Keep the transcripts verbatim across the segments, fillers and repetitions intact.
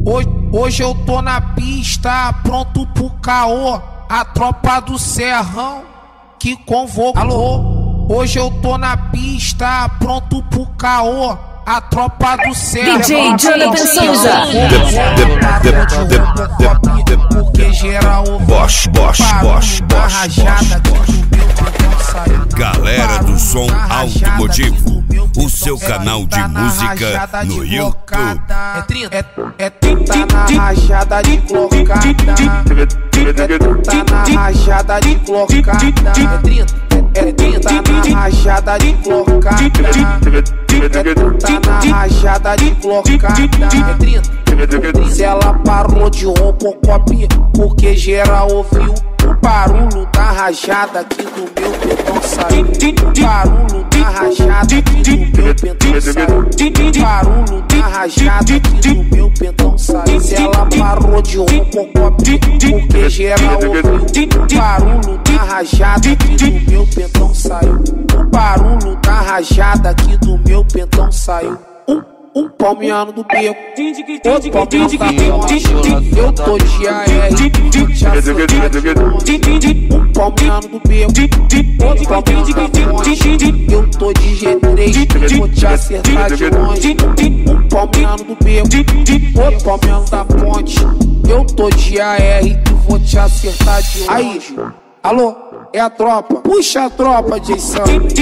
Hoje, hoje eu tô na pista, pronto pro caô. A tropa do Serrão que convocou. Alô? Hoje eu tô na pista, pronto pro caô. A tropa do Serrão. D J Jonathan Souza. Porque geral Bosch, Bosch, Bosch, Bosch, Bosch. Galera do som automotivo, o seu canal de música no YouTube. É trinta, é, é trinta na rajada de colocada. É trinta na rajada de colocada. É trinta, é trinta na rajada de colocada. É trinta na rajada de colocada. É trinta. Se ela parou de roupa copinha, porque geral ouviu o barulho da rajada aqui do meu pentão saiu. Barulho da rajada aqui do meu pentão saiu. Barulho da rajada aqui do meu pentão saiu. Se ela parou de roupa copinha, porque geral ouviu o barulho da rajada aqui do meu pentão saiu. O barulho da rajada aqui do meu pentão saiu. Um Um palmeano do beco, outro palmeano da ponte. Eu tô de A R, vou te acertar de longe. Um palmeano do beco, outro palmeano da ponte. Eu tô de G três, vou te acertar de longe. Um palmeano do beco, outro palmeano da ponte. Eu tô de A R e vou te acertar de longe. Aí, alô, é a tropa, puxa a tropa, Jason.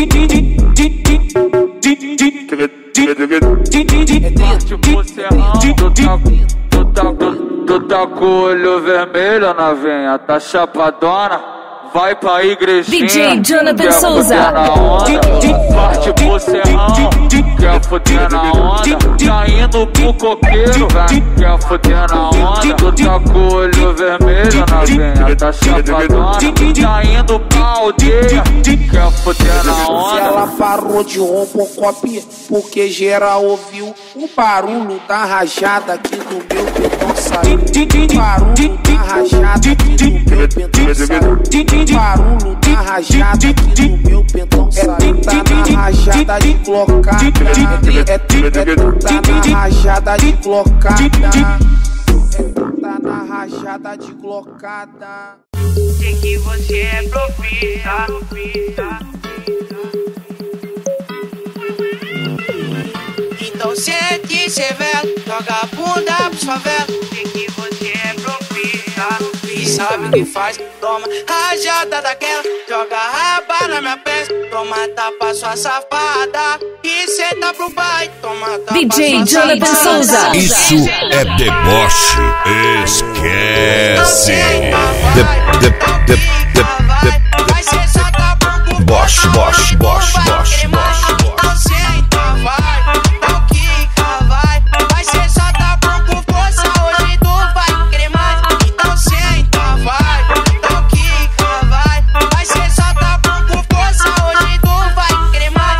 Tipo Serrão, tu tá, tu tá, tu tá com o olho vermelho, novinha, tá chapadona, vai pra igrejinha. D J Jonathan Souza. Parte pro Serrão, quer foder na onda, tá indo pro coqueiro, véi, quer foder na onda. Tu tá com o olho vermelho, novinha, tá chapadona, tá indo pra aldeia, quer foder na onda. Se ela parou de roupa copinha, porque geral ouviu o barulho da rajada aqui do meu pentão saiu. Barulho da rajada aqui do meu pentão saiu. Barulho da rajada aqui do meu pentão saiu. Tá na rajada de colocada. É trinta na rajada de colocada. É trinta na rajada de colocada. Sei que você é profissa. Então sente, cê velho, joga a bunda pro favela. Sei que você é profissa e sabe o que faz. Toma rajada daquela, joga a raba na minha peça. Toma tapa sua safada e senta pro pai. Toma tapa D J Jonathan Souza. Isso é deboche, esquece. De, de, de, de, de, vai ser só tá bom. Bosch, Bosch, Bosch, Bosch, Bosch. Então senta, vai, então quica, vai. Vai ser só tá bom com força, hoje tu vai querer mais. Então senta, vai, então quica, vai. Vai ser só tá bom com força, hoje tu vai querer mais.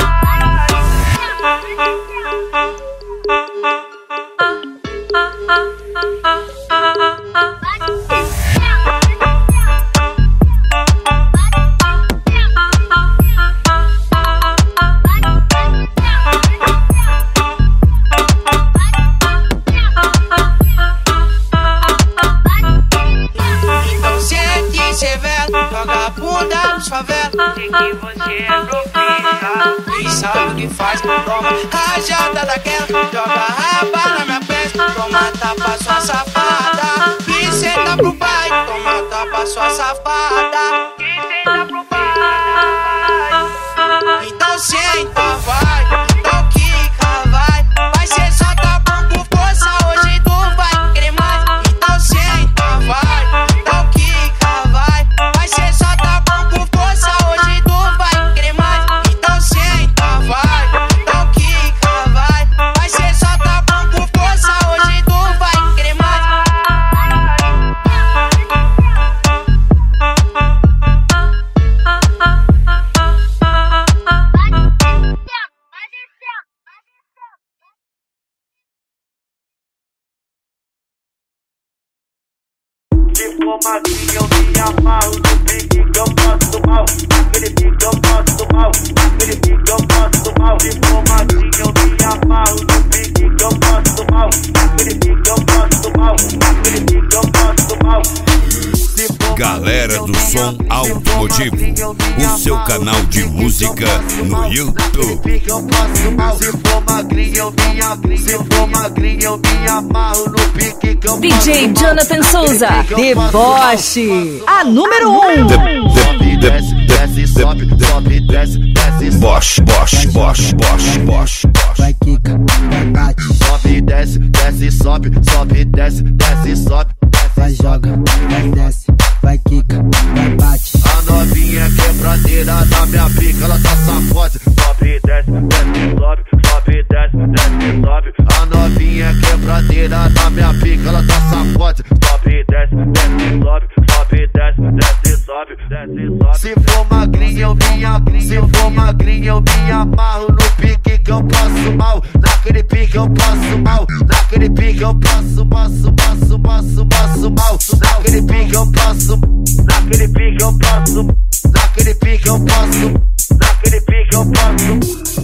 Joga a bunda nos favela. Sei que você é profissa e sabe o que faz. Toma rajada daquela, joga a raba na minha peça. Toma tapa sua safada e senta pro pai. Toma tapa sua safada e senta pro pai. Então senta, vai, então quica, vai. Vai ser só tá bom com força, hoje tu vai querer mais. Então senta, vai, então quica, vai. Vai ser só tá bom com força, hoje tu vai querer mais. Então senta, vai, então quica, vai. Vai ser só tá bom com força, hoje tu vai querer mais. Diplomacia, eu me amarro no pique que eu posso mal. Aquele pique que eu posso mal. Aquele pique que eu posso mal. Diplomacia, eu me amarro no pique que eu posso mal. Aquele pique que eu posso mal, naquele pique eu passo mal. Galera do Som Automotivo, o seu canal de música no YouTube. Se for magrinho eu me amarro, se for magrinho eu me amarro no pique que eu D J Jonathan Souza, deboche, a número um. Sobe, desce, desce, sobe, sobe, desce, desce, Bosch, Bosch, Bosch, Bosch, Bosch. Vai quica, vai bate, sobe, desce, desce, sobe, sobe, desce, desce, sobe, vai joga, vai desce, vai quica, vai bate. a novinha quebradeira da minha pica, ela tá safode. Sobe, desce, desce, sobe, sobe, desce, desce, sobe. A novinha quebradeira da minha pica, ela tá safode. Sobe, desce, desce, sobe, sobe, desce, desce, sobe, desce, sobe. Se for magrinho eu me amarro, se for magrinho eu me amarro no pique que eu passo mal, naquele pique eu passo mal, naquele pique eu passo, passo, passo, passo, passo mal, naquele pique eu passo, naquele pique eu passo, naquele pique eu passo, naquele pique eu passo.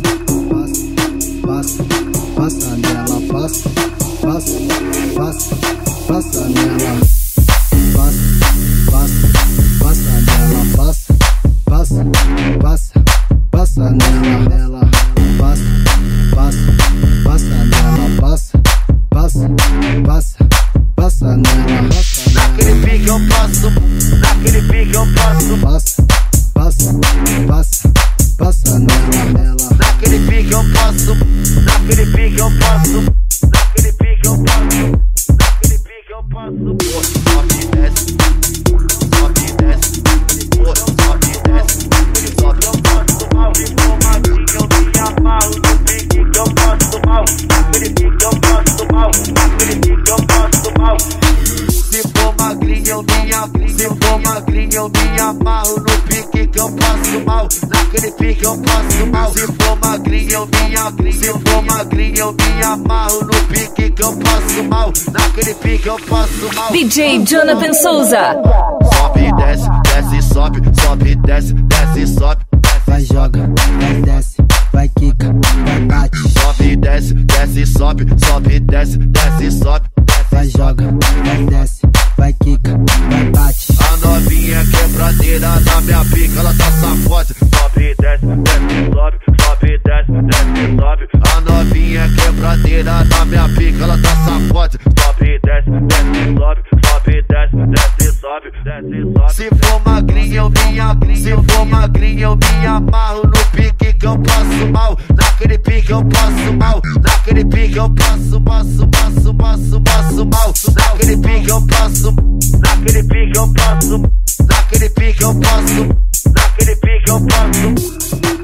Passa, passa, passa nela, passa, passa, passa, passa nela. Passa, passa, passa nela, passa, passa, passa, passa nela, nela. Passa, passa, passa nela, passa, passa, passa, passa nela. Naquele pique eu passo, naquele pique eu passo, Passa, passa, passa, passa nela, nela. naquele pique eu passo, naquele pique eu passo, naquele pique eu passo, naquele pique eu passo. Sobe e desce, sobe e desce, sobe e desce, sobe eu passo mal. Se for magrinho eu me amarro no pique que eu passo mal, naquele pique eu passo mal, naquele pique eu passo mal. Se for magrinho eu me amarro, se for magrinho eu me amarro no pique que eu passo mal, naquele pique eu passo mal. Se for magrinho eu me amarro, se for magrinho eu me amarro no pique que eu passo mal, naquele pique eu passo mal. D J Jonathan Souza, Sobe, desce, desce, sobe, sobe, desce, desce, sobe, Vai joga, vai desce, vai quica, vai bate. sobe, desce, desce, sobe, sobe, desce, desce, sobe, Vai joga, vai desce, vai quica, vai bate. a novinha quebradeira da minha pica, ela tá safode. Sobe, desce, desce, sobe, sobe, desce, desce, sobe. A novinha quebradeira da minha pica, ela tá safode. Sobe, desce, desce, sobe, sobe, desce, desce, sobe, desce, sobe. Se for magrinho eu me amarro, se for magrinho eu me amarro no pique que eu passo mal, naquele pique eu passo mal, naquele pique eu passo, passo, passo, passo, passo mal, naquele pique eu passo, naquele pique eu passo, naquele pique eu passo, naquele pique eu passo.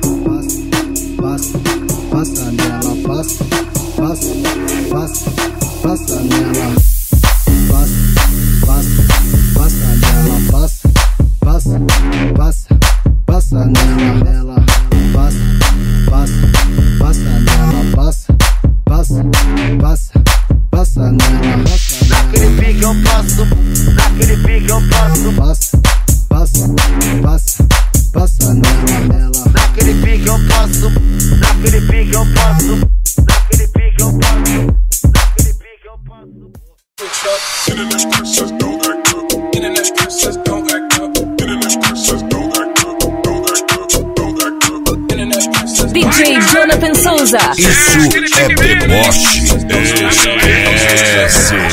Passa, passa nela, passa, passa, passa, passa nela. Passa, passa, passa nela, passa, passa, passa, passa nela, nela. Passa, passa, passa nela, passa, passa, passa, passa nela. Naquele pique eu passo, naquele pique eu passo, Passa, passa, passa, passa nela, nela. naquele pique eu passo, naquele pique eu passo, naquele pique eu passo, naquele pique eu passo. Internet princess, don't act up. Internet princess, don't act up. Internet princess, don't act up. Don't act up. Don't act up. Internet princess. D J Jonathan Souza, Isso é deboche. Esquece.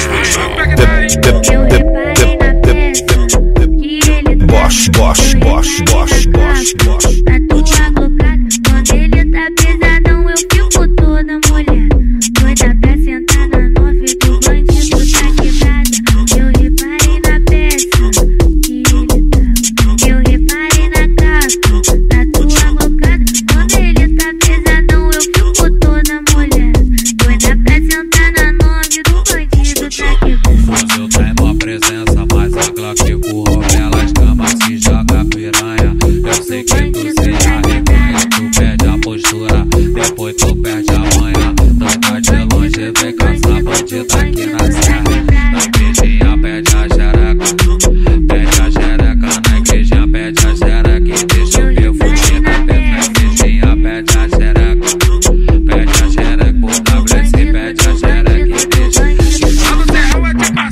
Bosch, Bosch, Bosch, Bosch, Bosch, Bosch. Na tua bocada, quando ele tá pesadão, eu fico toda mulher. Doida pra sentar na nove do bandido tá quebrada. Eu reparei na peça que ele tá. Eu reparei na capa, na tua bocada. Quando ele tá pesadão, eu fico toda mulher. Doida pra sentar na nove do bandido tá quebrada. Fuzil tá em mó presença, mas a Glock curou pelas camas, se joga piranha. Eu sei que tu se arreganha, tu perde a postura, depois tu perde a manha. Toca de longe, vem caçar bandida aqui na serra. Na igrejinha pede a xereca, pede a xereca. Na igrejinha pede a xereca e deixa eu ver fugida. Na igrejinha pede a xereca, pede a xereca. Por W S pede a xereca e deixa.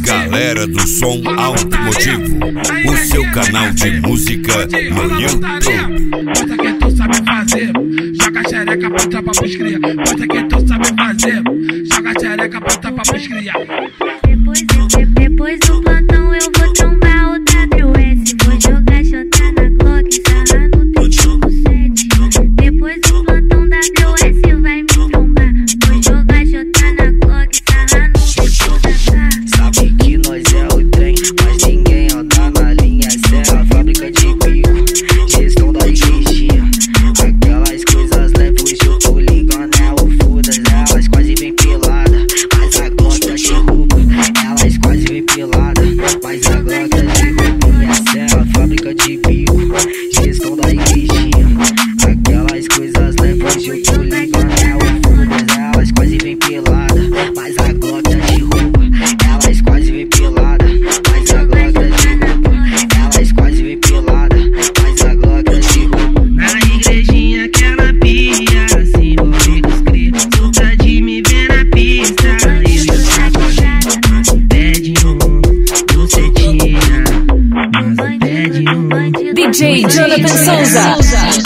som automotivo, o seu canal de música no YouTube. Mostra que tu sabe fazer, joga a xereca pra tropa pros cria. Mostra que tu sabe fazer, joga a xereca pra tropa pros cria. Depois, de, depois do plantão eu vou trombar o W S. Vou jogar xota na Glock, sarrar no três cinco sete. Depois do plantão W S vai me trombar. Vou jogar xota na Glock, sarrar no três cinco sete. Sabe que nós é o trem, mas ninguém anda na linha. Essa é a fábrica de bico, gestão da igrejinha. Aquelas coisas leves, hoje eu tô ligando, é o foda-se. Elas quase vem pelada, mas a Glock te rouba. Elas quase vem pelada, mas a Glock te rouba. Essa é a fábrica de bico, gestão da igrejinha. Aquelas coisas leves, hoje eu tô ligando, é o foda-se. Elas quase vem pelada, mas a Glock te rouba. Elas quase vem pelada, mas a Glock te rouba. Elas quase vem pelada, mas a Glock te rouba. Na igrejinha que ela pia, se envolve com os cria. Suca de me ver na pista, eu e o saco pede um, você tira. Mas pede um. D J Jonathan Souza.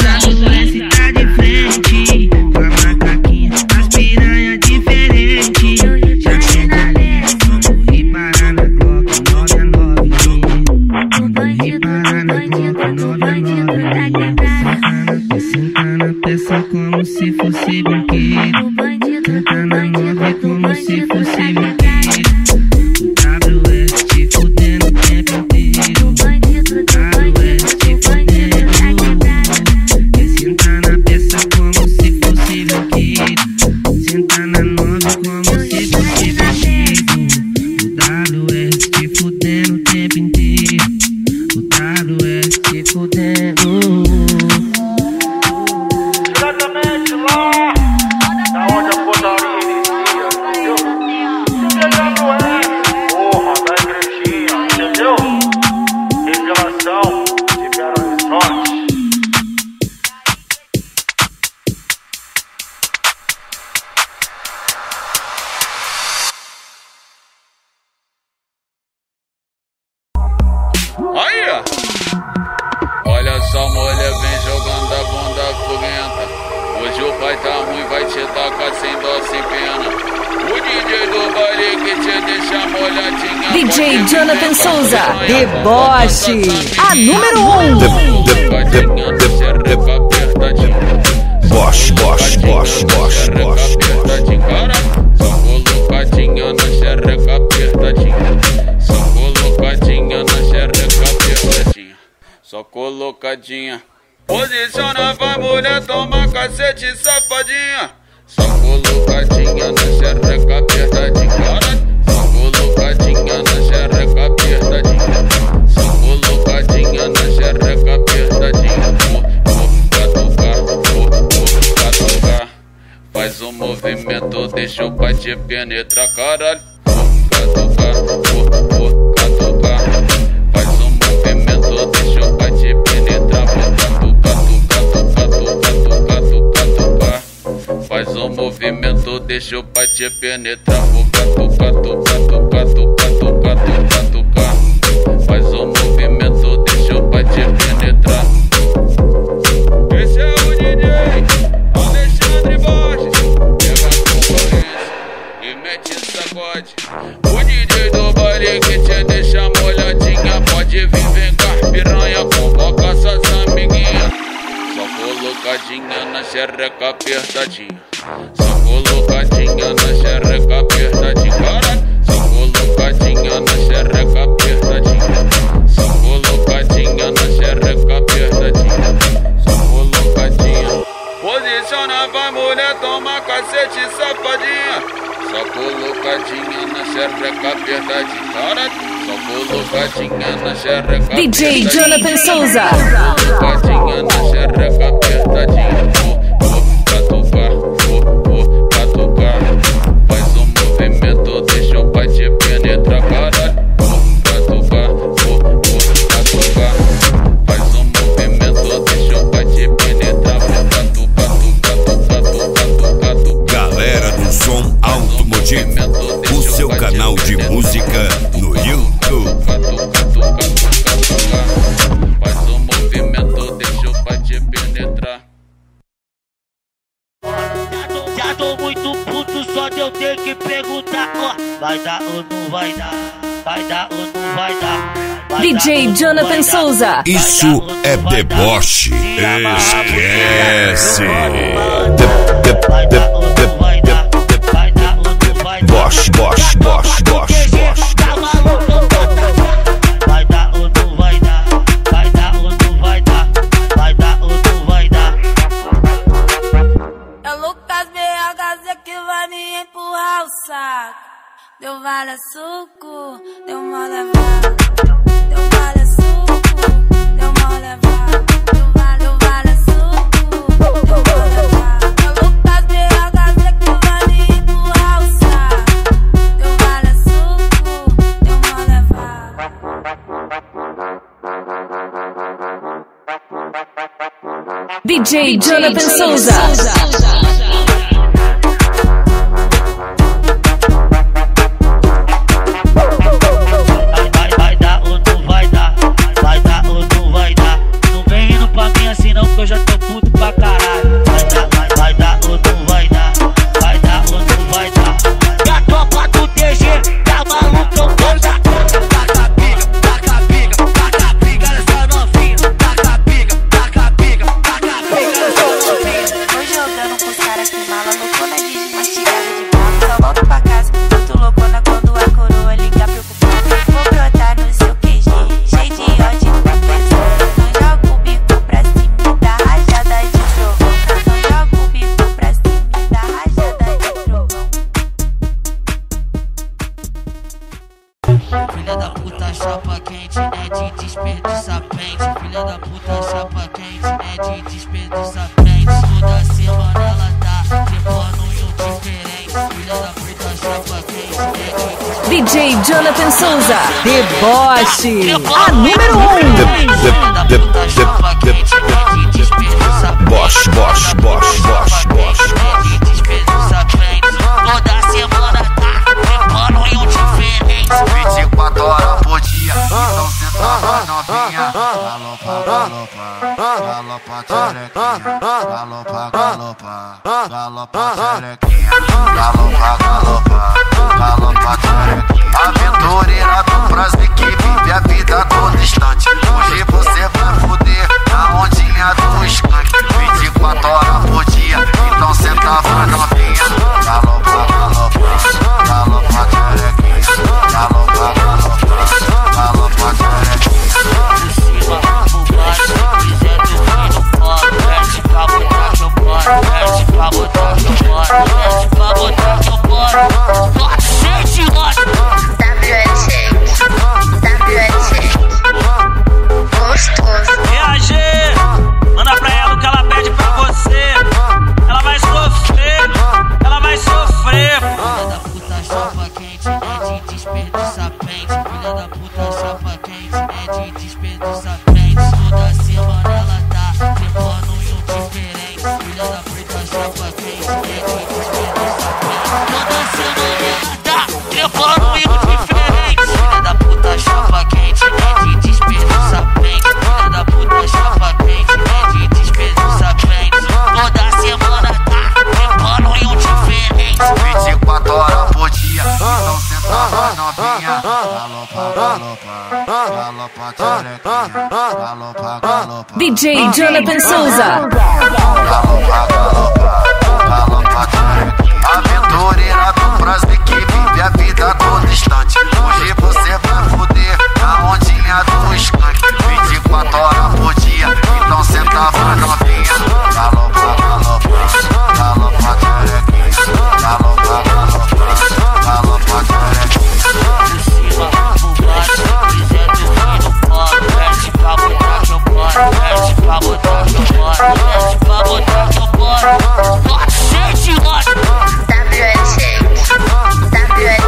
Tá de frente, com a macaquinha, as piranha diferente. Já chega ali, quando reparar na Glock nove a nove. Quando reparar na Glock nove a nove. Senta na peça como se fosse brinquedo. Senta na nove como se fosse brinquedo. W S te fudendo o tempo inteiro. W S te fudendo. Senta na peça como se fosse brinquedo. Senta na nove como se fosse brinquedo. O W S te fudendo o tempo inteiro. O W S te fudendo. Diretamente lá, da onde a putaria inicia, entendeu? Chegando é, porra, da igrejinha, entendeu? Revelação de Belo Horizonte. Aí, olha só, mulher, vem jogando a bunda foguenta. Hoje o pai tá ruim, vai te tacar sem dó, sem pena. O D J do baile que te deixa molhadinha. D J Jonathan Souza, Deboche, a número um. Bosch, Bosch, Bosch, Bosch, Bosch. Só colocadinha na xereca apertadinha. Só colocadinha na xereca apertadinha. Só colocadinha. Posiciona, vai mulher, toma cacete, safadinha. Só colocadinha na xereca apertadinha. Só colocadinha na xereca apertadinha. Só colocadinha na xereca apertadinha. Catucar, catucar. Faz um movimento, deixa o pai te penetrar, caralho. Catucar, catucar. Faz um movimento, deixa o pai te penetrar. Faz um movimento, deixa o pai te penetrar. Catucar, catucar, catucar, catucar. Faz um movimento, deixa o pai te penetrar. Esse é o D J Alexandre Borges. Pega a concorrência e mete sacode. O D J do baile que te deixa molhadinha. Pode vir, vem cá, piranha, convoca suas amiguinhas. Só colocadinha na xereca apertadinha. Só colocadinha na xereca apertadinha. Caralho. Só colocadinha na xereca apertadinha. Só colocadinha na xereca apertadinha. Só colocadinha. Posiciona, vai mulher, toma cacete, safadinha. Só colocadinha na xereca apertadinha. Caralho. Só colocadinha na xereca apertadinha. D J Jonathan Souza. Colocadinha na xereca apertadinha. Catucar, catucar. Faz um movimento, deixa o pai te penetrar, caralho. Catucar, catucar. Faz um movimento, deixa o pai te penetrar. Catucar, catucar, catucar. Galera do som automotivo, o seu canal de música no YouTube. Vai dar ou não vai dar? Vai dar ou não vai dar? D J Jonathan Souza. Isso é deboche. Esquece. Bosch, Bosch, Bosch, Bosch, Bosch. Vai dar ou não vai dar? Vai dar ou não vai dar? Vai dar ou não vai dar? É o Lucas B H Z que vai me empurrar o saco. Deu vale suco, deu uma levada. Deu vale suco, deu uma levada. Deu vale, deu vale suco, deu uma levada. É o Lucas B H Z que vai me empurrar o saco. Deu vale suco, deu uma levada. D J Jonathan Souza. Eu já tô puto pra caralho. Vai dar, vai, vai dar ou não vai dar? Vai dar ou não vai dar? E a tropa do D G tá maluca, eu vou dar. Taca a piga, taca a piga, taca a piga nessa novinha. Taca a piga, taca a piga, taca a piga nessa novinha. Tô jogando com os caras que mala, loucona de mastigada de bala. Só volto pra casa, muito loucona quando a coroa liga preocupada. Vou brotar no seu Q G, cheio de ódio pra pesar. Não jogo o bico pra cima. Rajada de trovão, não joga o bico pra cima da rajada de trovão. Filha da puta chapa quente, é de desperdiçar pente. Filha da puta chapa quente, é de desperdiçar pente. Toda semana ela tá trepando em um diferente. Filha da puta chapa quente, é de desperdiçar. D J Jonathan Souza, deboche, a número um. Filha da puta chapa quente, é de desperdiçar pente. Bosch, Bosch, Bosch, Bosch, Bosch. É de desperdiçar pente. Toda semana tá trepando em um diferente. vinte e quatro horas por dia, então cê tava novinha. Galopa, galopa, galopa, tcherequinha. Galopa, galopa, galopa, tcherequinha. Galopa, galopa, galopa, tcherequinha. Aventureira do prazer que vive a vida todo instante. Hoje você vai foder na ondinha do skunk. vinte e quatro horas por dia, então cê tava novinha. Galopa, galopa, galopa, tcherequinha. Galopa, galopa, galopa, tcherequinha. De cima pro baixo, quiser dormir no colo. Desce pra botar que eu boro, desce pra botar que eu boro, desce pra botar que eu boro. Pode ser de ódio. W H, W H, gostoso. Reagir, manda pra ela o que ela pede pra você. Ela vai sofrer, ela vai sofrer. Filha da puta chapa quente, é de desperdiçar pente. Filha da puta chapa quente, é de desperdiçar pente. Toda semana ela tá trepando em um diferente. Filha da puta chapa quente, é de desperdiçar pente. Toda semana ela tá trepando em um diferente. Filha da puta chapa quente, é de desperdiçar pente. Filha da puta chapa quente, é de desperdiçar pente. Toda semana tá trepando em um diferente. vinte e quatro horas por dia, então cê tava novinha. Galopa, galopa, galopa, tcherequinha. Galopa, galopa, D J Jonathan Souza. galopa, galopa, galopa, tcherequinha. Aventureira do prazer que vive a vida todo instante. Hoje você vai foder na ondinha do skunk. vinte e quatro horas por dia, então cê tava novinha. Galopa, galopa, galopa, tcherequinha. Galopa, galopa, galopa, tcherequinha. De cima pro baixo, quiser dormir no colo. Desce pra botar que eu boro, desce pra botar que eu boro, desce pra botar que eu boro. Pode ser de ódio. W H, W H,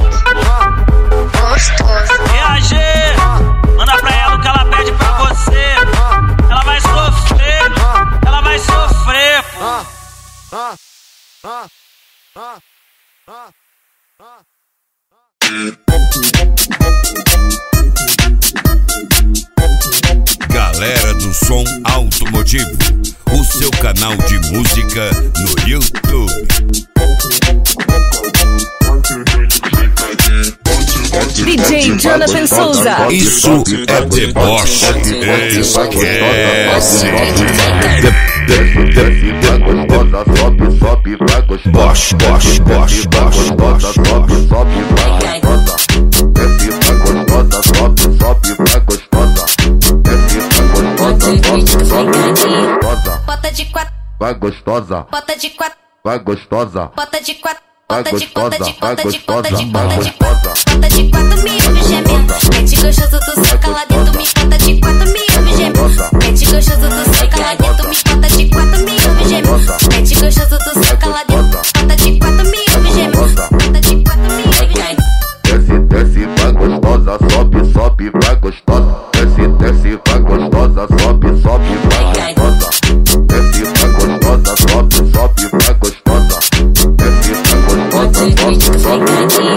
gostoso. Reagir, manda pra ela o que ela pede pra você. Ela vai sofrer, ela vai sofrer, pô. Galera do Som Automotivo, o seu canal de música no YouTube. D J Jonathan Souza. Isso é deboche. Esquece. Bosch, bosch, bosch, bosch, bosch, Bota de quatro, vai gostosa, bota de quatro, vai gostosa, bota de quatro, vai bota de bota gostosa, de vai bota de bota gostosa, de vai bota de gostosa. bota de quatro me ouve gemendo. Mete gostoso, tu saca lá dentro, me bota de quatro me ouve gemendo. Mete gostoso, tu saca lá dentro, me bota de quatro me ouve gemendo. Mete gostoso, tu saca lá dentro, bota de quatro me ouve gemendo. Bota de quatro me ouve gemendo. Desce, desce, vai gostosa, sobe, sobe, vai gostosa. Desce, desce, vai gostosa, sobe, sobe, vai gostosa. Desce, vai gostosa, sobe, sobe, vai gostosa. Desce, vai gostosa, sobe, sobe.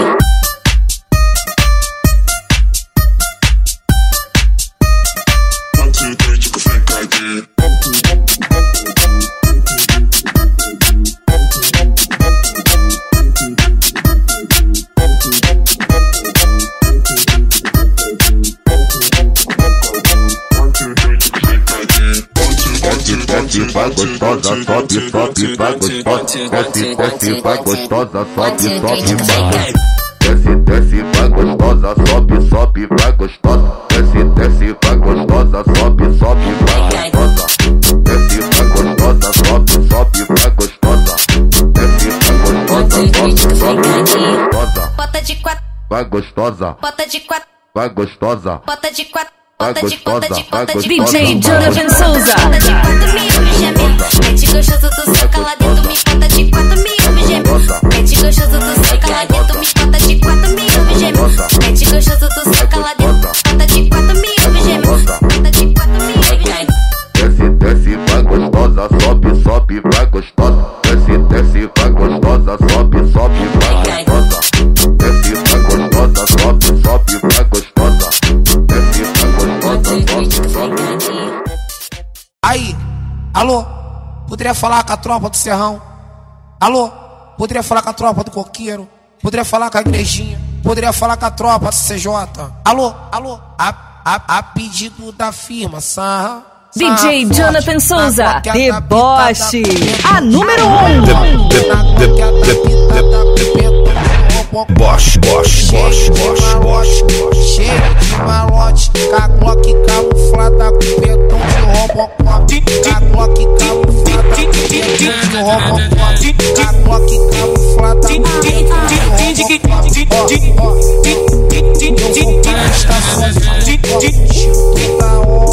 Vai gostosa, sobe, sobe, vai gostosa. Desce, desce, vai gostosa, sobe, sobe, vai gostosa. Desce, desce, vai gostosa, sobe, sobe, vai gostosa. Desce, desce, vai gostosa, sobe, sobe, vai gostosa. Desce, vai gostosa, sobe, sobe, vai gostosa. Desce, vai gostosa, sobe, sobe, vai gostosa. Bota de quatro, vai gostosa, bota de quatro, vai gostosa. bota de quatro. Vai Bota de bota de bota de D J Jonathan Souza. bota de quatro me ouve gemendo. Mete gostoso, tu saca lá dentro, me bota de quatro me ouve gemendo. Mete gostoso, tu saca lá dentro, me bota de quatro me ouve gemendo. Mete gostoso, tu saca lá dentro, bota de quatro me ouve gemendo. Bota de quatro me ouve gemendo. Desce, desce, vai gostosa, sobe, sobe, vai gostosa. Desce, desce, vai gostosa, sobe, sobe, vai gostosa. Desce, vai gostosa, sobe, sobe, vai gostosa. Desce, vai gostosa, sobe, sobe. Aí, alô, poderia falar com a tropa do Serrão? Alô, poderia falar com a tropa do Coqueiro? Poderia falar com a igrejinha? Poderia falar com a tropa do C J? Alô, alô, a, a, a pedido da firma, sarra. D J Jonathan Souza, deboche, a número um. Bosch, Bosch, Bosch, Bosch, Bosch, cheio de malote, com a Glock camuflada com petão de Robocop, com a Glock camuflada com petão de Robocop, com a Glock camuflada com petão de Robocop. Eu vou pra estação toda hora.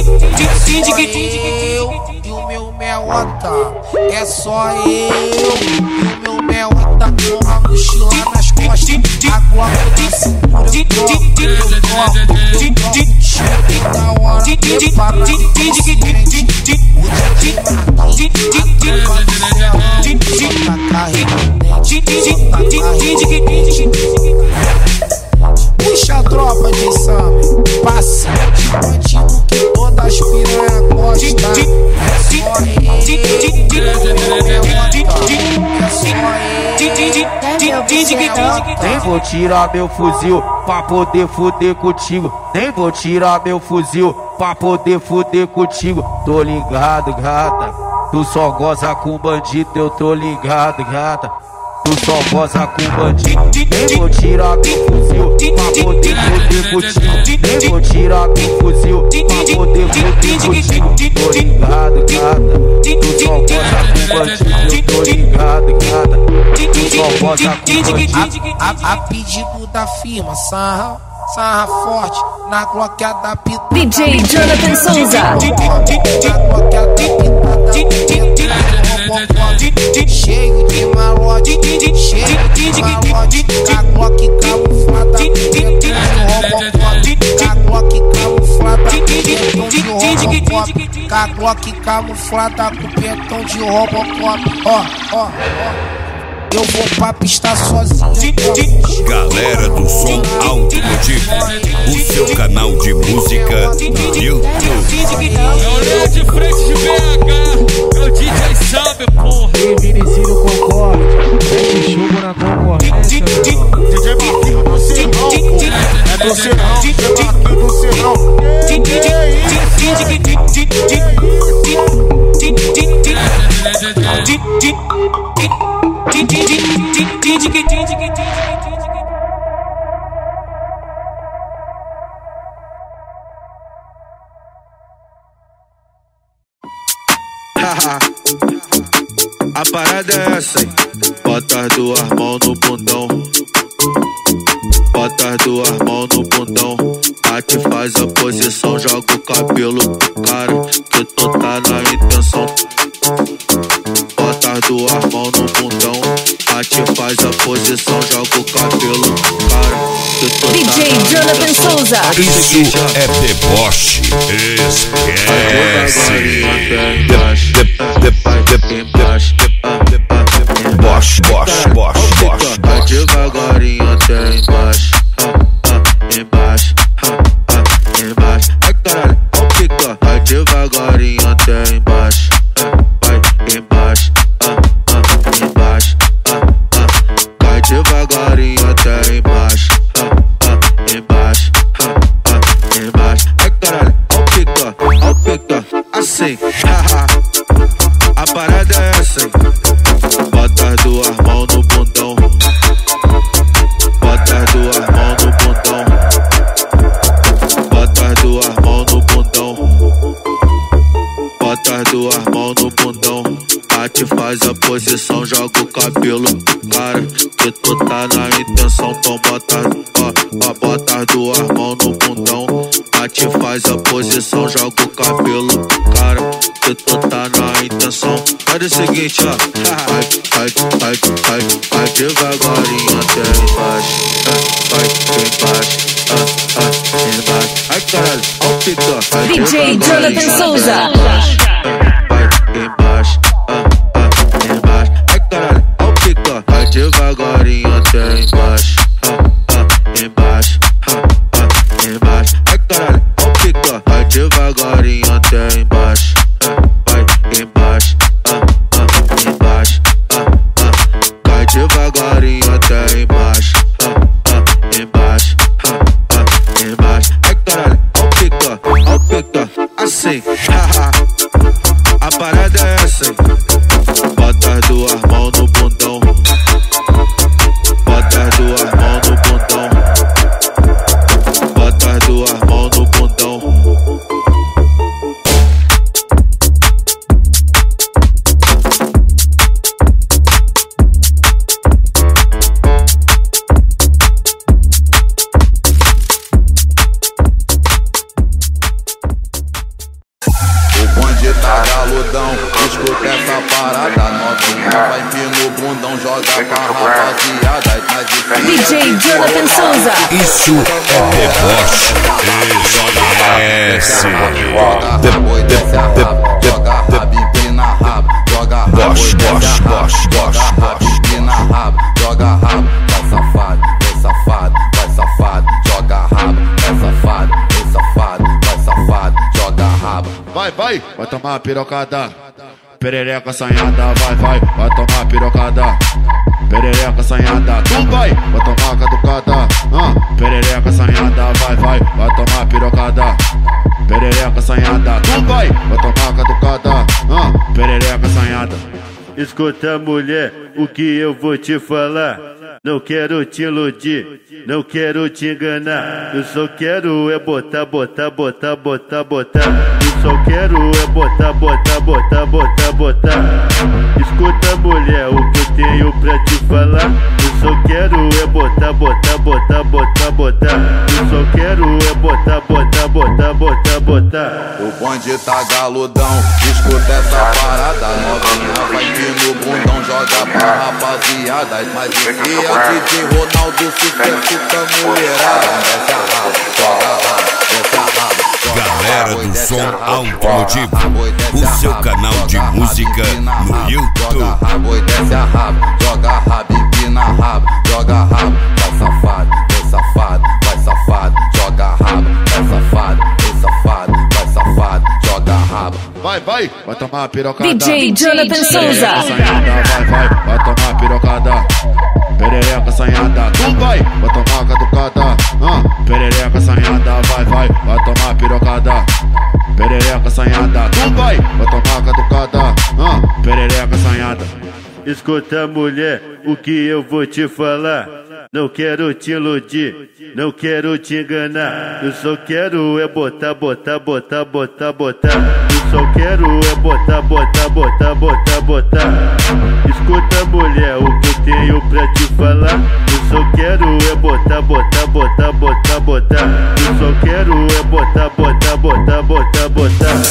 Eu e o meu melota, é só eu e o meu melota com a mochila nas costas, a Glock na cintura, eu troco, eu troco, eu troco, chega da hora, prepara o frente, o dia de marquinhos, a tropa do puxa a tropa de Sam, passa de bandido que todas as piranha gostam. É só nem vou tirar meu fuzil pra poder fuder contigo. Nem vou tirar meu fuzil pra poder fuder contigo. Tô ligado, gata. Tu só goza com bandido, eu tô ligado, gata. Tu só goza com bandido. Nem vou tirar meu fuzil pra poder fuder contigo. Nem vou tirar meu fuzil pra poder fuder contigo. Tô ligado, gata. Tu só goza com bandido, eu tô ligado, gata. Tu só goza com bandido. A, a, a pedido da firma, sarra, sarra forte, na gloqueada pita. D J Jonathan Souza. Na gloqueada pitada, cheio de malote, cheio de malote, com a Glock camuflada, dentro de Robocop, com a Glock camuflada, dentro de Robocop, com a Glock camuflada, com petão de Robocop, ó, ó, ó. Eu vou pra pista sozinho. Galera do som automotivo, o seu canal de música no YouTube. É o Léo de frente de B H, é o D J Sabe, porra. E Vinicinho Concorde, mete chumbo na concorrência, meu irmão. D J Marquinhos, você não, porra. A parada é essa, hein? Bota as duas mãos no bundão. Bota as duas mãos no bundão. Bate, faz a posição, joga o cabelo pro cara, que tu tá na intenção. Bota as duas mãos no bundão. Bate, faz a posição, joga o cabelo pro cara, que tu D J tá na Jonathan intenção. Souza. Isso é deboche. Esquece. Bosch, Bosch, Bosch, Bosch. Vai devagarinho até embaixo. Embaixo, embaixo. Ai caralho, ó pica. Vai devagarinho até embaixo. Vai embaixo, embaixo. Vai devagarinho até embaixo. Embaixo, embaixo. Ai caralho, ó pica, ó pica. Assim, a parada é essa, hein? Bota as duas mãos no bundão. Bota as duas mãos no bundão. Bota as duas mãos no bundão. Bota as duas mãos no bundão. Bate, faz a posição, joga o cabelo pro cara, que tu tá na intenção. Então bota, ó, ó, bota as duas mãos no bundão. Bate, faz a posição, joga o cabelo pro cara, que tu tá na intenção. Faz o seguinte, ó. Vai, vai, vai, vai, vai devagarinho até embaixo. Vai, embaixo, ah, ah, embaixo. Ai caralho, ó o pica. D J Jonathan Souza. Vai, embaixo, ah, ah, embaixo. Ai caralho, ó o pica. Vai devagarinho até embaixo. Ah, ah, embaixo, ah, ah, embaixo. Ai caralho, ó o pica. Vai devagarinho até embaixo. Vai, embaixo, ah, ah, embaixo, ah, ah. Cai devagarinho até embaixo. Ah, ah, embaixo, ah, ah, embaixo. Ai caralho, ó o pica, ó o pica. Assim, a parada é essa, hein? Bota as duas mãos no bundão. Bota as duas mãos no bundão. Bota as duas mãos no bundão. Tá galudão, escuta essa parada novinha. Vai vir no bundão, joga pra rapaziada. D J Jonathan Souza. Isso é deboche. Esquece. Joga rabo, empina rabo. Joga rabo, Bosch, Bosch, Bosch, Bosch, Bosch. empina rabo. Joga rabo, vai safado, vai safado, vai safado. Joga rabo, vai safado, vai safado, vai safado. Joga rabo. Vai, vai, vai tomar uma pirocada. Perereca assanhada, vai, vai, vai tomar pirocada. Perereca assanhada, tu vai, vai tomar caducada. Ah, perereca assanhada, vai, vai, vai tomar pirocada. Perereca assanhada, tu vai, vai tomar caducada. Ah, perereca assanhada. Escuta, mulher, o que eu vou te falar. Não quero te iludir, não quero te enganar. Eu só quero é botar, botar, botar, botar, botar. Eu só quero é botar, botar, botar, botar, botar. Escuta, mulher, o que eu tenho pra te falar. Eu só quero é botar, botar, botar, botar, botar. Eu só quero é botar, botar, botar, botar, botar. O bonde tá galudão, escuta essa parada novinha. Vai vir no bundão, joga pra rapaziada. Mas esse é o D J Ronaldo, sucesso da mulherada. Desce a rabo, joga rabo, desce a rabo. Galera do som automotivo, o seu canal de música no YouTube. Joga rabo e desce a rabo, joga rabo, empina rabo, joga rabo, vai safado, vai safado, vai safado, joga rabo, vai safado, vai safado, vai safado, joga rabo. Vai, vai, vai tomar pirocada. D J Jonathan Souza. Vai, vai, vai tomar pirocada. Perereca assanhada, tu vai, vai tomar caducada. Ah, perereca assanhada, vai, vai, vai tomar pirocada. Perereca assanhada, tu vai, vai tomar caducada. Ah, perereca assanhada. Escuta, mulher, o que eu vou te falar. Não quero te iludir, não quero te enganar. Eu só quero é botar, botar, botar, botar, botar. Eu só quero é botar, botar, botar, botar, botar. Escuta, mulher, o que eu tenho pra te falar. Eu só quero é botar, botar, botar, botar, botar. Eu só quero é botar, botar, botar, botar, botar.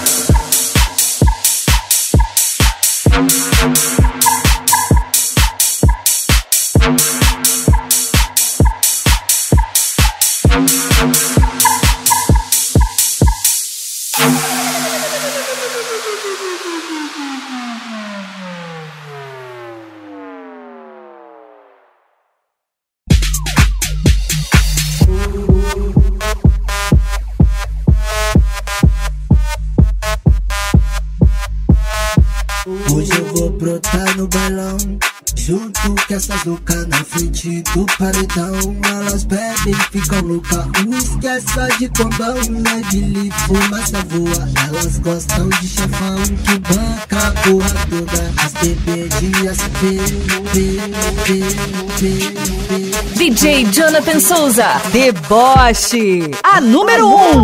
Hoje eu vou brotar no bailão, junto com essas loucas na frente do paredão. Elas bebem, ficam loucas, não esqueça de condão. Leve, fumaça voa, elas gostam de chefão que banca a porra toda. As bebês de S P, P, P, P, P. D J Jonathan Souza, Deboche, a número um.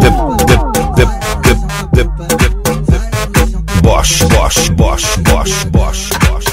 Bosch, Bosch, Bosch, Bosch, Bosch, Bosch.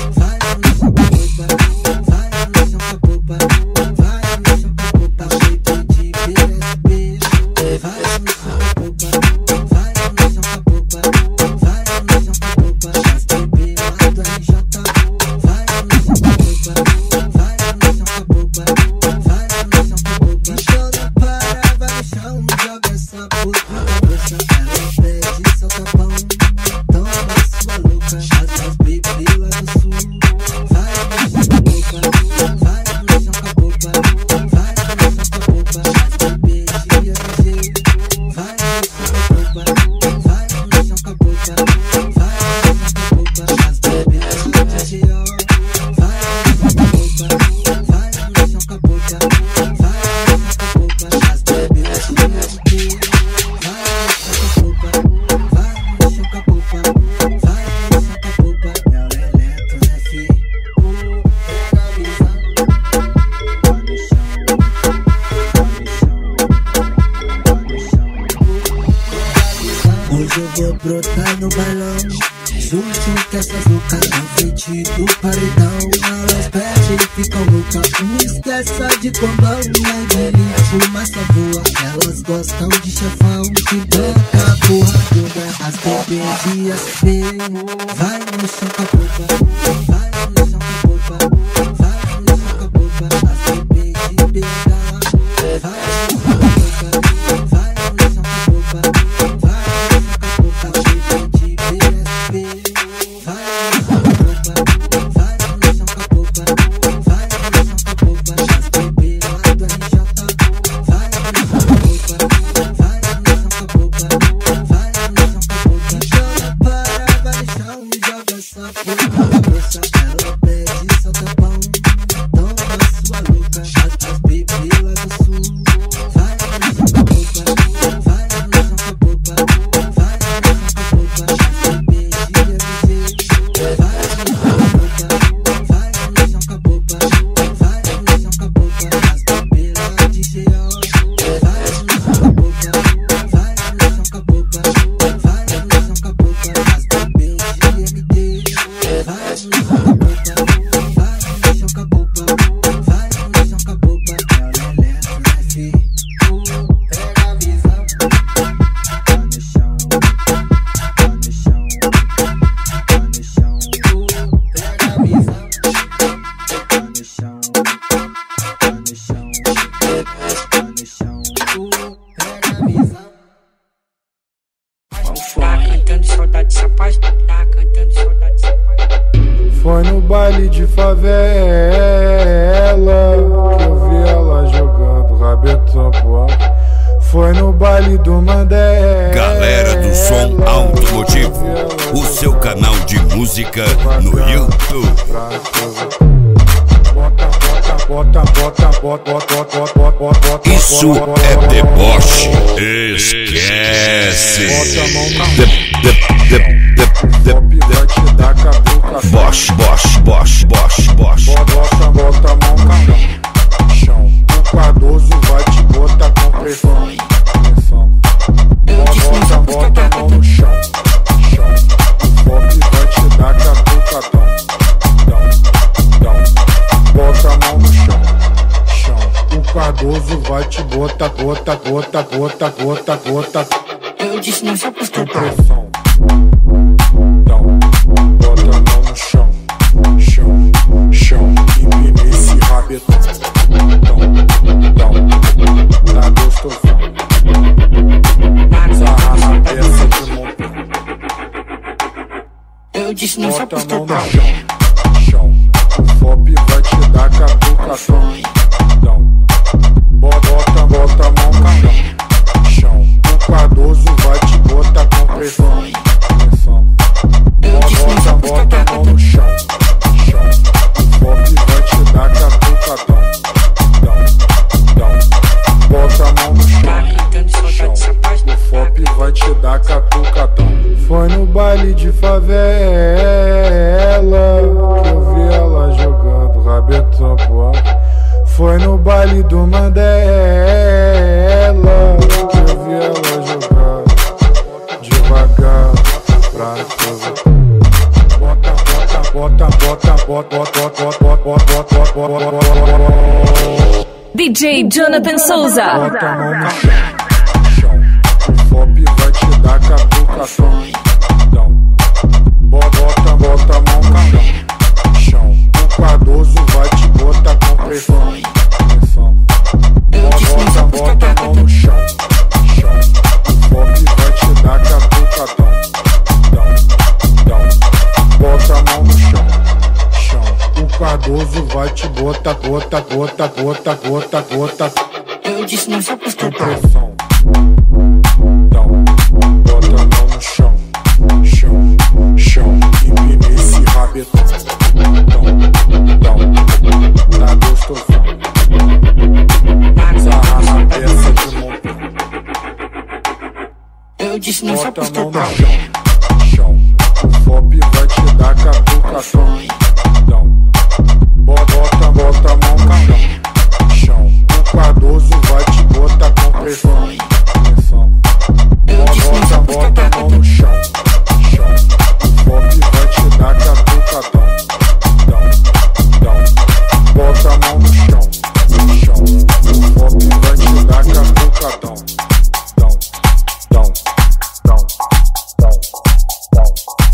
Hoje eu vou brotar no bailão, junto com essas loucas na frente do paredão. Elas bebem e ficam loucas, não esqueça de condão. Leve, fumaça voa, elas gostam de chefão que banca a porra toda. As bebês de S P, vai no chão com a boca, vai no chão com a boca, vai no chão com a boca. As bebês de B H, vai no chão com a boca, vai no chão com a boca. Foi no baile de favela que eu vi ela jogando rabetão pro alto. Foi no baile do Mandela. Galera do som automotivo, o seu canal de música no YouTube. Bota, bota, bota, bota, bota, bota, bota. Isso é deboche. Esquece. Bosch, Bosch, Bosch, Bosch, Bosch. Bota, bota a mão no chão. O Cardoso vai te botar com pressão. Bota, bota a mão no chão. bota, bota, bota, bota, bota, bota. Eu disse não só postou pressão. Então, bota a mão no chão, chão, chão. Empina esse rabetão. Então, então, tá gostosão. Sarra na peça de montão. Eu disse não só postou bota a mão no chão, chão. O F O P vai te dar catucação. Então, bota, bota a mão no chão, chão. O Cardoso vai te botar com pressão, pressão. Bota, bota a mão no chão, chão. O F O P vai te dar catucadão. Então, então, bota a mão no chão, chão. O F O P vai te dar catucadão. Foi no baile de favela que eu vi ela jogando rabetão pro ar. Foi no baile do Mandela que eu vi ela jogando devagar pra casa. Bota, bota, bota, bota, bota, bota, bota, bota, bota, bota, bota. D J Jonathan Souza. Bota a mão no chão, o F O P vai te dar catucação. Então, bota, bota a mão no chão, o Cardoso vai te botar com pressão, pressão. Bota, bota a mão no chão, chão. O F O P vai te dar catucadão. Então, então, bota a mão no chão, chão. O Cardoso vai te botar, bota, bota, bota, bota, bota. Eu disse não só postou pressão. Então, bota a mão no chão, chão, chão. Empina esse rabetão. Então, então, tá gostosão. Sarra na peça de montão. Eu disse não só bota a mão postou no chão, chão. O F O P vai te dar catucação. Então, bota, bota a mão no chão, chão. O Cardoso vai te botar com pressão, pressão. Bota, bota a mão no chão, chão. O F O P vai te dar catucadão. Então, então, bota a mão no chão, chão. O F O P vai te dar catucadão. Então, então, então, então, então, então.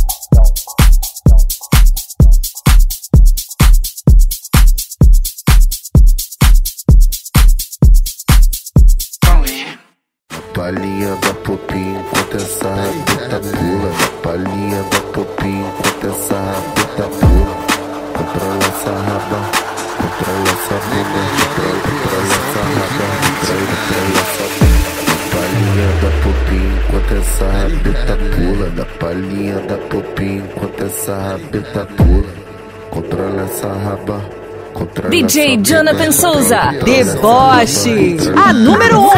Palhinha da popinha enquanto essa rabeta pula. Palhinha da popinha enquanto essa rabeta pula. Controla essa raba, controla essa bunda. Controla essa raba, controla essa bunda. Palhinha da popinha enquanto essa rabeta pula. Da palhinha da popinha enquanto essa rabeta pula. Controla essa raba. D J Jonathan Souza, Deboche, a número um.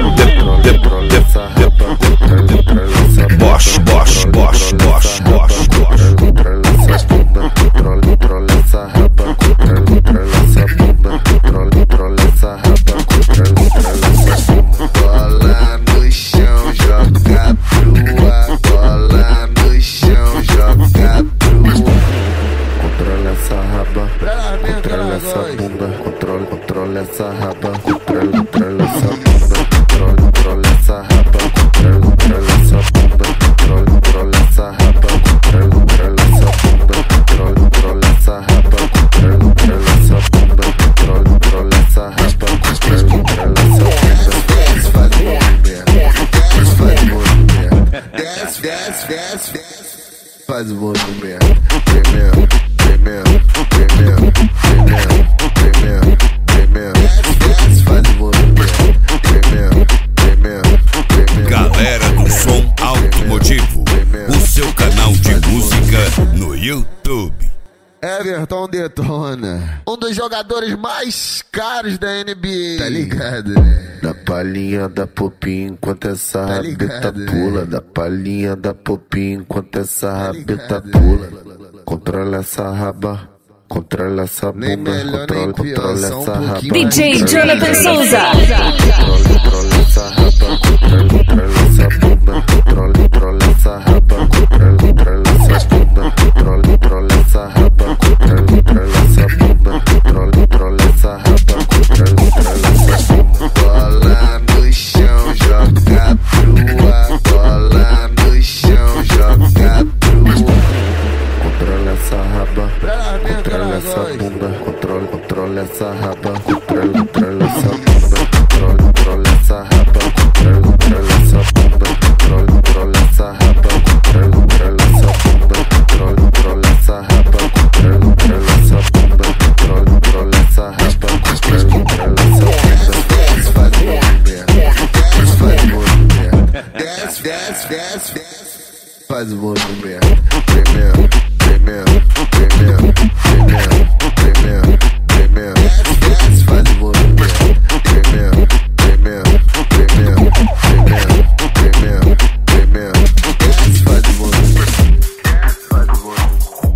Bosch, Bosch, Bosch, Bosch, Bosch, Bosch. Controla essa bunda, controla, controla essa raba, controla, controla essa bunda, controla, controla essa raba, controla, controla essa bunda. Bola no chão, joga pro ar. Bola no chão, joga pro ar. Controla essa raba, controla essa bunda, controla, controla essa raba, controla, controla essa bunda, controla, controla essa raba, controla, controla essa bunda, controla, controla essa raba, controla, controla essa bunda, controla, controla essa raba, controla, controla essa bunda, controla, controla essa raba, controla, controla essa bunda. Desce, faz movimento, desce, faz movimento, desce, desce, desce, desce, faz movimento, tremendo, tremendo, tremendo, tremendo, tremendo, tremendo, desce, faz movimento, tremendo, tremendo, tremendo. Galera do Som Automotivo, o seu canal de música no YouTube. Everton Detona, um dos jogadores mais caros da N B A. Tá ligado, né? Da palhinha da popinha enquanto essa tá rabeta pula. Né? Da palhinha da popinha enquanto essa tá rabeta pula. Controla essa raba, controla essa bunda, controla, controla essa raba. D J Jonathan Souza. Controla, controla essa raba, controla, controla essa bunda, controla, controla essa raba, controla, controla essa bunda, controla, controla essa raba, controla, controla essa bunda, controla, controla essa raba, controla, controla essa bunda. Faz o movimento, tremendo, tremendo, tremendo, tremendo, tremendo, tremendo. Faz o movimento, tremendo, tremendo, tremendo, tremendo, tremendo, tremendo. Faz o movimento, faz o movimento.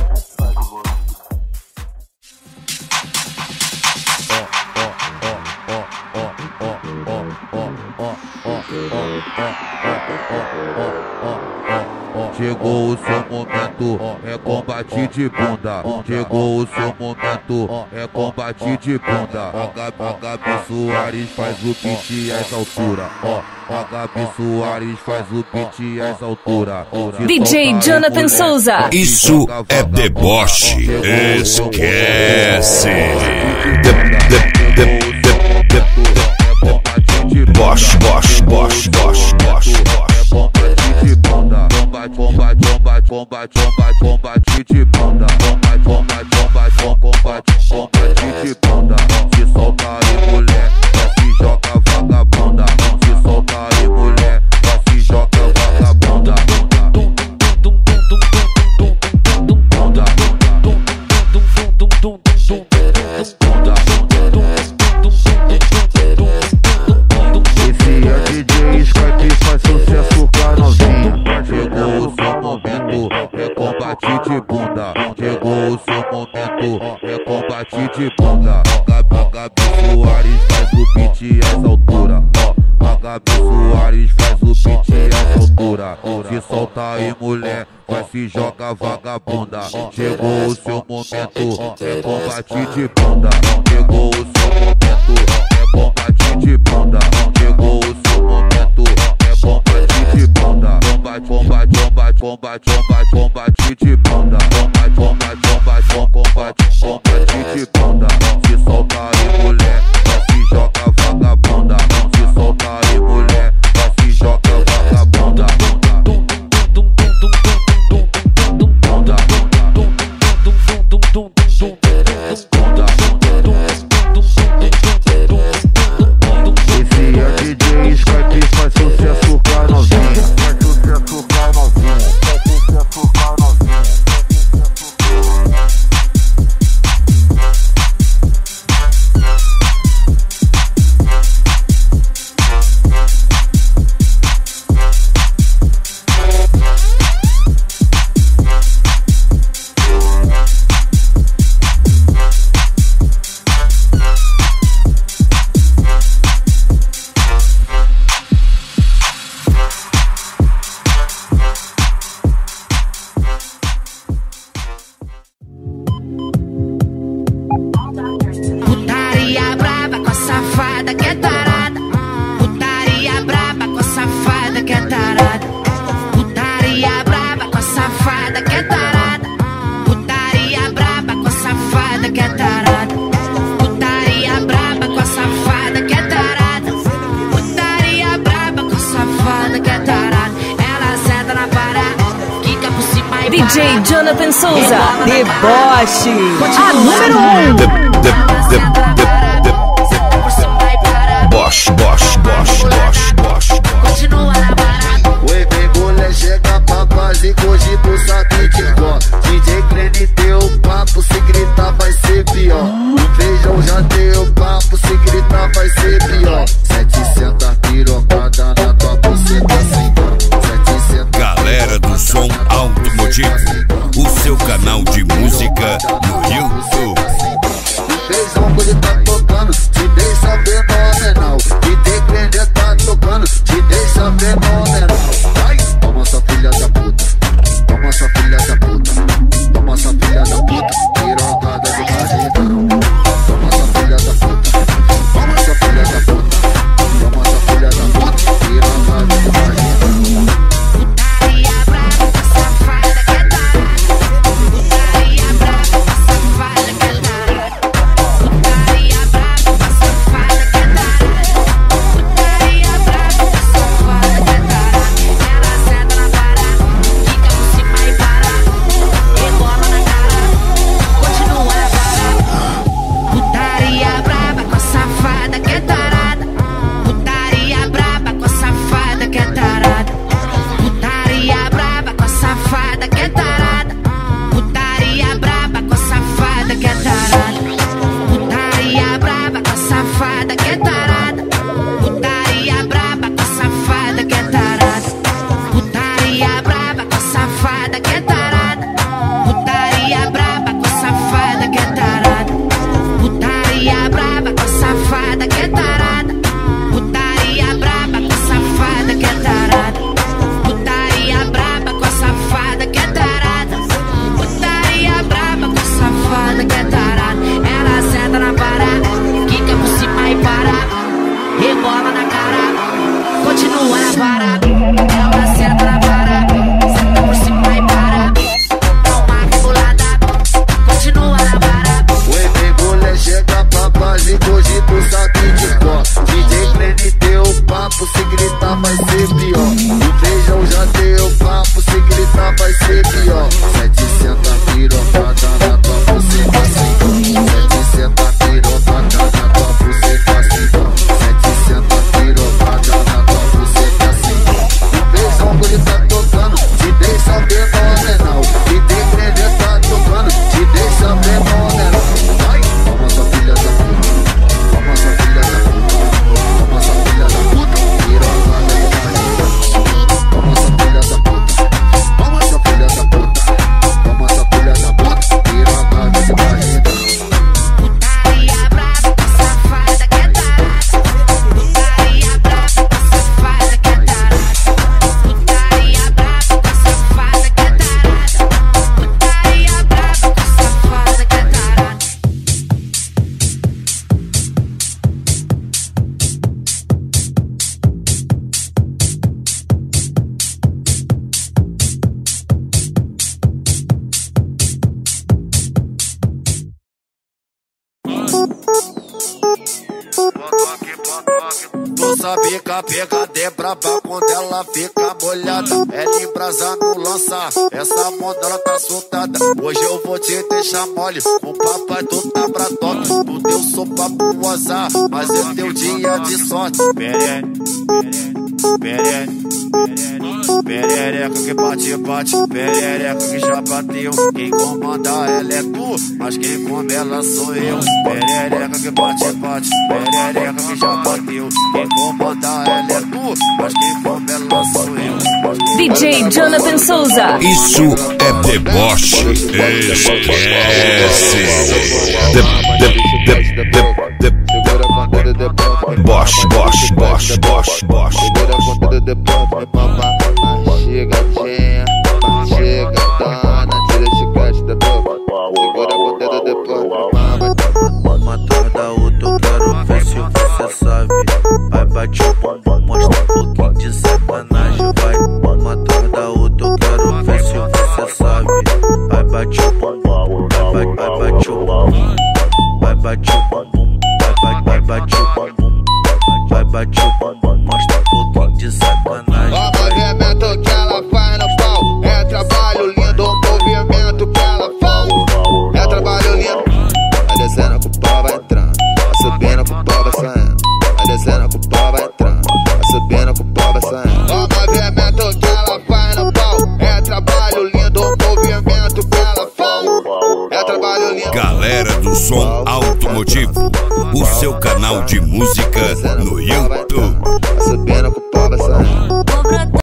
Chegou o seu momento, é combate de bunda. Chegou o seu momento, é combate de bunda. A Gabi, a Gabi Soares faz o beat e essa altura. A Gabi Soares faz o beat e essa altura. D J Jonathan Souza. Isso é deboche. Esquece. Bosch, Bosch, Bosch, Bosch, Bosch. Combate, combate, combate, combate, combate, combate de bunda. Combate, combate, combate, combate, combate de bunda. Se solta aí, mulher, vai se joga vagabunda. Se solta aí, mulher, vai se joga vagabunda. Esse é D J Skype, faz sucesso com a novinha. Chegou o seu momento, é combate de bunda. Chegou o seu momento, é combate de bunda. Gabi, a Gabi Soares faz o beat e essa altura. A Gabi Soares faz o beat e essa altura. Se solta aí, mulher, vai se joga vagabunda. Chegou o seu momento, é combate de bunda. Chegou o seu momento, é combate de bunda. Chegou o seu momento, é combate de bunda. Combate, combate, combate, combate, combate, combate de bunda. Combate, combate, combate, combate, combate de bunda. Se solta aí, mulher, vai se joga vagabunda. Se solta aí, mulher, vai se joga vagabunda. Esse é D J Skype, faz sucesso com a novinha. Faz sucesso com a novinha. Faz sucesso com a novinha. Putaria braba com a safada que é tarada. Putaria braba com a safada que é tarada. Putaria braba com a safada que é tarada. Putaria braba com a safada que é tarada. Putaria braba com a safada que é tarada. Putaria braba com a safada que é tarada. Ela senta na parada, quica por cima e D J Jonathan Souza, deboche. A número um. Bosch, Bosch, Bosch, Bosch, Bosch. Continua na parada. Oi, vem mulher, chega pra base, hoje tu sabe de cor. D J Crane teu papo, se gritar vai ser pior. O feijão já deu papo, se gritar vai ser pior. setecentos pirocada na tua buceta assim. Galera do som automotivo, o seu canal de música no YouTube. O feijão ele tá tocando, te deixa fenomenal. D J Crane Essa pica, pica de braba quando ela fica molhada. Ela embrasa no lança, essa modela tá soltada. Hoje eu vou te deixar mole, com papai tu tá pra top. Tu deu sopa pro azar, mas é teu dia de sorte. Perere, perere, perereca que bate, bate, perereca que já bateu. Quem comanda ela é tu, mas quem come ela sou eu. Perereca que bate, bate, perereca que já bateu. Quem comanda ela é tu, mas quem come ela sou eu. D J Jonathan Souza. Isso é deboche. Esquece. De, de, de, de, de. Bosch, Bosch, Bosch, Bosch, Bosch. Chegadinha, chegadona, tira esse gato da boca. Segura com o dedo depois. Uma atrás da outra, eu quero ver se você sabe. Vai bate o bumbum, mostra um pouquinho de sacanagem. Vai, uma atrás da outra, eu quero ver se você sabe. Vai bate o bumbum, vai, vai, vai bate o bumbum. Vai bate o bumbum, vai, vai, vai bate o bumbum. Vai bate o bumbum, mostra um pouquinho de sacanagem. O movimento que ela faz no pau é trabalho lindo. O movimento que ela faz é trabalho lindo. Vai descendo com o pau, vai entrando. Vai subindo com o pau, vai saindo. Vai descendo com o pau, vai entrando. Vai subindo com o pau, vai saindo. O movimento que ela faz no pau é trabalho lindo. O movimento que ela faz é trabalho lindo. Galera do Som Automotivo, o seu canal de música no YouTube. Vai subindo com o pau, vai saindo.